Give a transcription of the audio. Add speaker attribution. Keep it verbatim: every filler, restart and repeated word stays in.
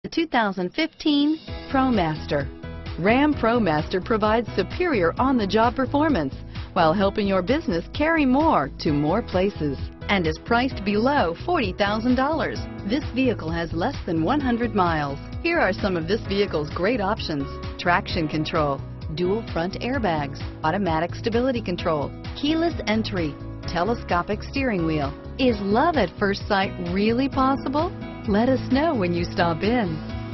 Speaker 1: The two thousand fifteen ProMaster. Ram ProMaster provides superior on-the-job performance while helping your business carry more to more places, and is priced below forty thousand dollars. This vehicle has less than one hundred miles. Here are some of this vehicle's great options: traction control, dual front airbags, automatic stability control, keyless entry, telescopic steering wheel. Is love at first sight really possible? Let us know when you stop in.